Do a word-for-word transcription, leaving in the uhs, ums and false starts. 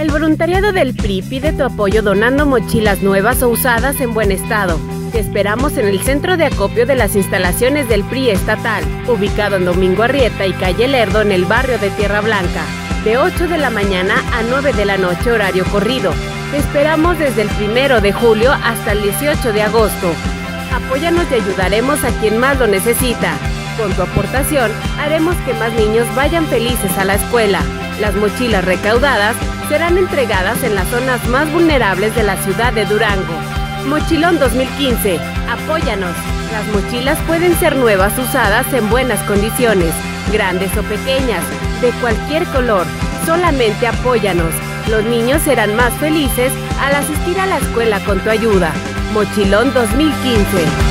El voluntariado del P R I pide tu apoyo donando mochilas nuevas o usadas en buen estado. Te esperamos en el centro de acopio de las instalaciones del P R I estatal, ubicado en Domingo Arrieta y calle Lerdo en el barrio de Tierra Blanca, de ocho de la mañana a nueve de la noche horario corrido. Te esperamos desde el primero de julio hasta el dieciocho de agosto. Apóyanos y ayudaremos a quien más lo necesita. Con tu aportación, haremos que más niños vayan felices a la escuela. Las mochilas recaudadas serán entregadas en las zonas más vulnerables de la ciudad de Durango. Mochilón dos mil quince, apóyanos. Las mochilas pueden ser nuevas usadas en buenas condiciones, grandes o pequeñas, de cualquier color. Solamente apóyanos. Los niños serán más felices al asistir a la escuela con tu ayuda. Mochilón dos mil quince.